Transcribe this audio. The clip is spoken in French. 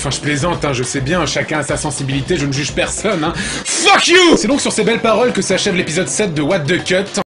enfin je plaisante, hein, je sais bien, chacun a sa sensibilité, je ne juge personne, hein. Fuck you! C'est donc sur ces belles paroles que s'achève l'épisode 7 de What the Cut.